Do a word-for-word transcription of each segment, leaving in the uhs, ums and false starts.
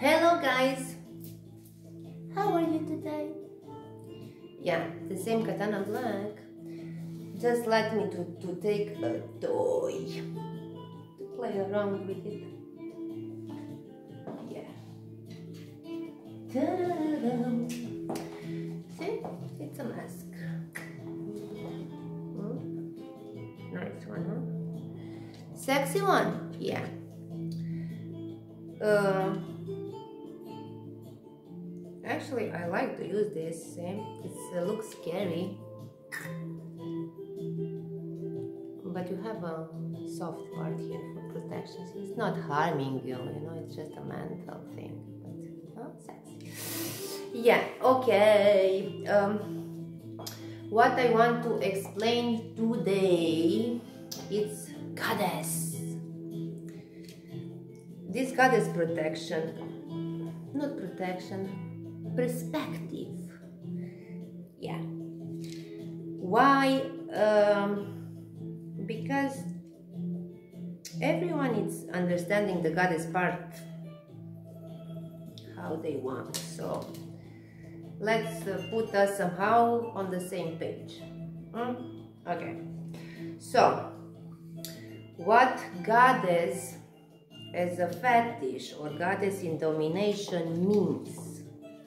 Hello guys! How are you today? Yeah, the same Katana Black. Just like me to, to take a toy to play around with it. Yeah. Ta-da-da-da. See? It's a mask. Hmm? Nice one, huh? Sexy one? Yeah. Uh, actually, I like to use this. See? It uh, looks scary. But you have a soft part here for protection. So it's not harming you, you know, it's just a mental thing. But, oh, sexy. Yeah, okay. Um, what I want to explain today is goddess. This goddess protection, not protection, perspective. Yeah. Why? Um, because everyone is understanding the goddess part how they want. So let's uh, put us somehow on the same page. Hmm? Okay. So what goddess as a fetish or goddess in domination means.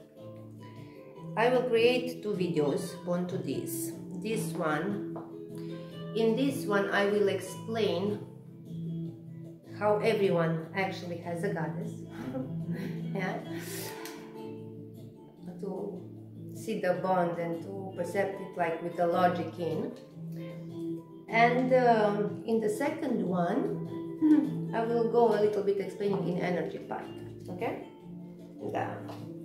I will create two videos onto this. This one, in this one I will explain how everyone actually has a goddess. Yeah. To see the bond and to perceive it like with the logic in. And um, in the second one, I will go a little bit explaining in energy part, okay? Yeah.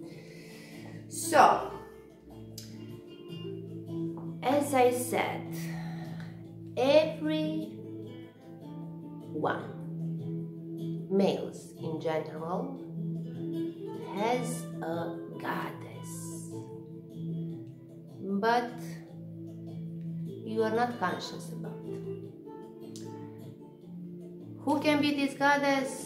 So, as I said, every one, males in general, has a goddess, but you are not conscious about it. Who can be this goddess?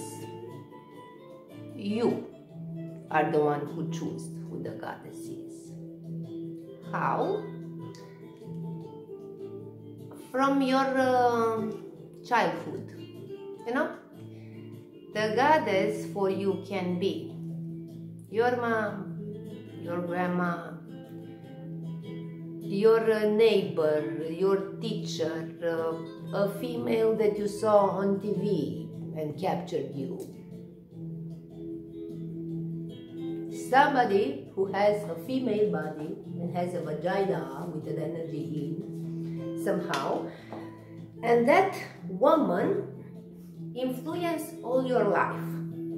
You are the one who chooses who the goddess is. How? From your uh, childhood, you know? The goddess for you can be your mom, your grandma, your uh, neighbor, your teacher, uh, a female that you saw on T V and captured you. Somebody who has a female body and has a vagina with an energy in somehow, and that woman influence all your life,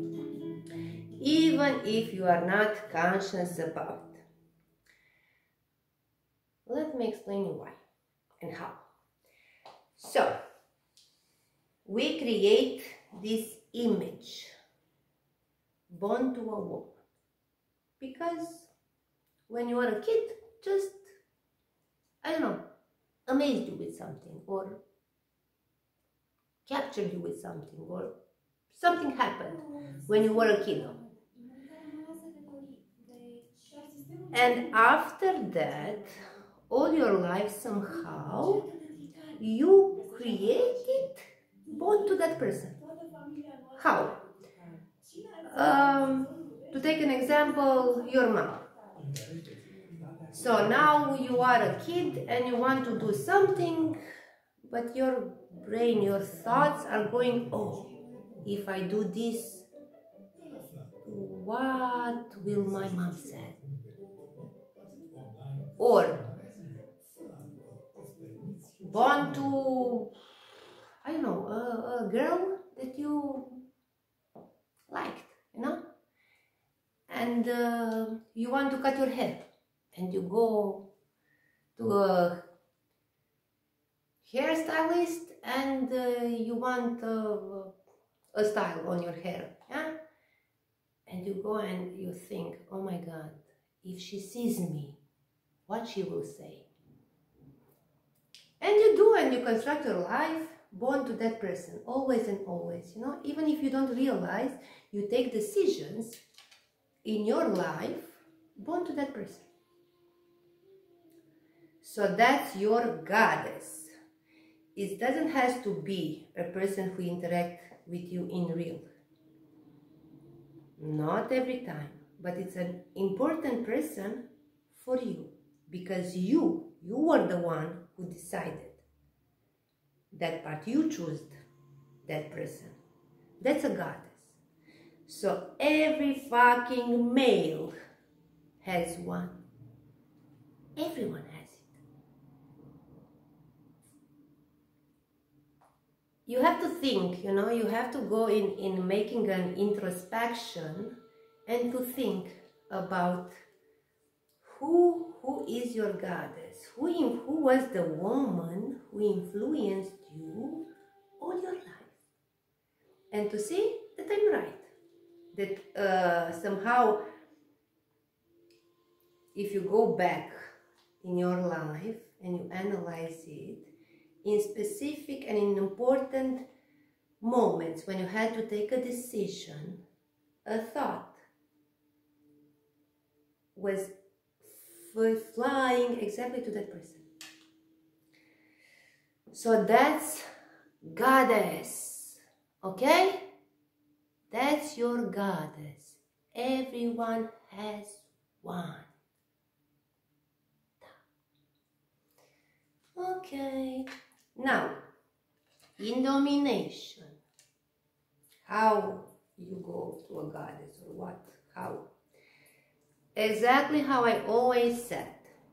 even if you are not conscious about it. Let me explain you why and how. So, we create this image born to a woman because when you were a kid, just, I don't know, amazed you with something or captured you with something or something happened when you were a kid. And after that, all your life somehow you created born to that person. How? Um, to take an example, your mom. So now you are a kid and you want to do something, but your brain, your thoughts are going, oh, if I do this, what will my mom say? Or born to, I don't know, a, a girl that you liked, you know, and uh, you want to cut your hair, and you go to a hairstylist, and uh, you want uh, a style on your hair, yeah, and you go and you think, oh my God, if she sees me, what she will say. And you do, and you construct your life born to that person, always and always, you know, even if you don't realize, you take decisions in your life born to that person. So that's your goddess. It doesn't have to be a person who interacts with you in real. Not every time, but it's an important person for you, because you, you were the one who decided that part. You chose that person. That's a goddess. So every fucking male has one. Everyone has it. You have to think, you know, you have to go in, in making an introspection and to think about who, who is your goddess, who, in, who was the woman who influenced you all your life. And to see that I'm right. That uh, somehow, if you go back in your life and you analyze it, in specific and in important moments when you had to take a decision, a thought was flying exactly to that person. So that's goddess, okay? That's your goddess. Everyone has one. Okay. Now, in domination, how you go to a goddess or what? How? Exactly how I always said.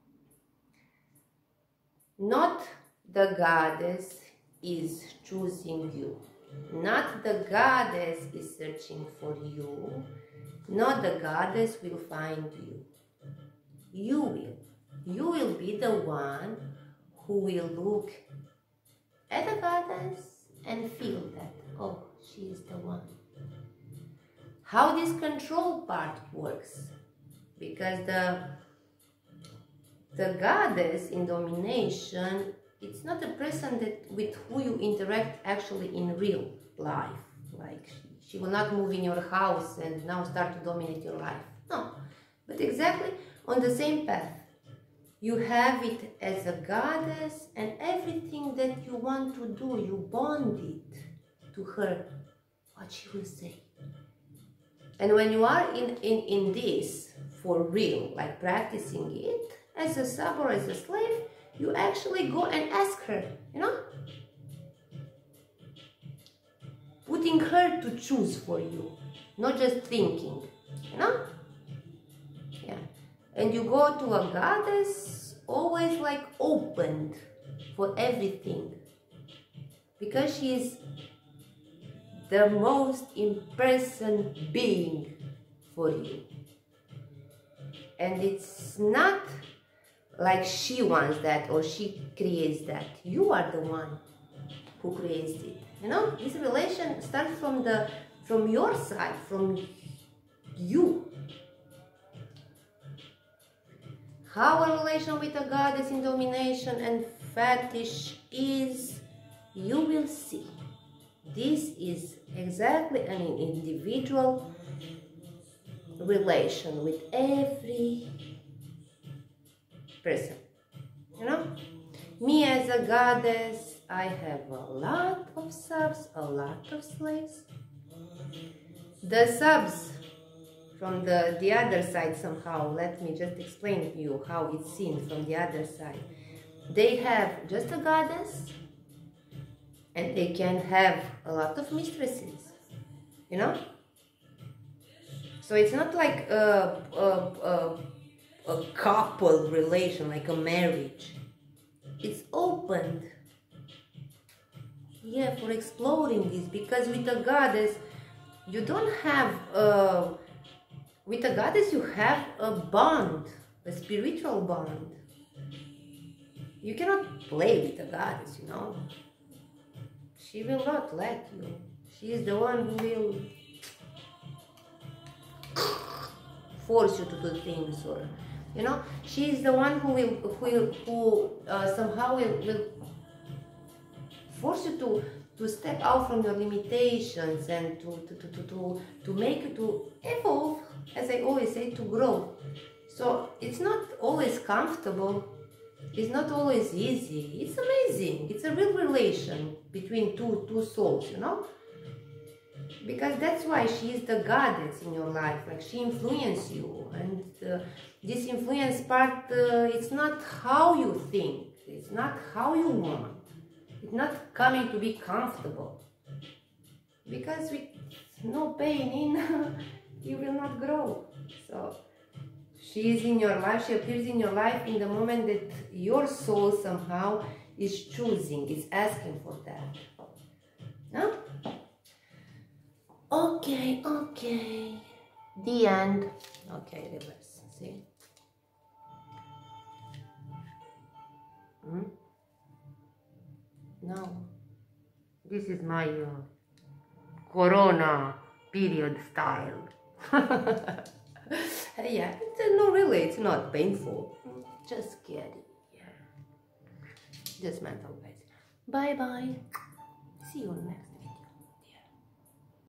Not the goddess is choosing you. Not the goddess is searching for you. Not the goddess will find you. You will. You will be the one who will look at the goddess and feel that, oh, she is the one. How this control part works. Because the, the goddess in domination, it's not a person that with who you interact actually in real life. Like she, she will not move in your house and now start to dominate your life. No, but exactly on the same path. You have it as a goddess, and everything that you want to do, you bond it to her, what she will say. And when you are in, in, in this for real, like practicing it, as a sub or as a slave, you actually go and ask her, you know? Putting her to choose for you, not just thinking, you know? Yeah. And you go to a goddess always like opened for everything. Because she is the most in-person being for you. And it's not like she wants that or she creates that. You are the one who creates it. You know, this relation starts from the from your side, from you. How a relation with a goddess in domination and fetish is, you will see. This is exactly an individual relation with every person. You know, me as a goddess, I have a lot of subs, a lot of slaves. The subs from the, the other side somehow, let me just explain to you how it's seen from the other side. They have just a goddess, and they can have a lot of mistresses, you know? So it's not like a, a, a, a couple relation, like a marriage. It's opened, yeah, for exploring this, because with a goddess, you don't have, a, with a goddess you have a bond, a spiritual bond. You cannot play with a goddess, you know. She will not let you. She is the one who will force you to do things, or, you know, she is the one who will, who, will, who uh, somehow will, will force you to, to step out from your limitations and to, to, to, to, to, to make you to evolve, as I always say, to grow. So it's not always comfortable, it's not always easy, it's amazing, it's a real relation between two, two souls, you know? Because that's why she is the goddess in your life, like she influences you, and uh, this influence part, uh, it's not how you think, it's not how you want, it's not coming to be comfortable, because with no pain in, you will not grow. So she is in your life, she appears in your life in the moment that your soul somehow is choosing, is asking for that. Huh? Okay, okay. The end. Okay, reverse. See? Hmm? No. This is my uh, Corona period style. Yeah, it's, uh, no, really, it's not painful. Just scary. Yeah. Just mental, guys. Bye bye. See you next.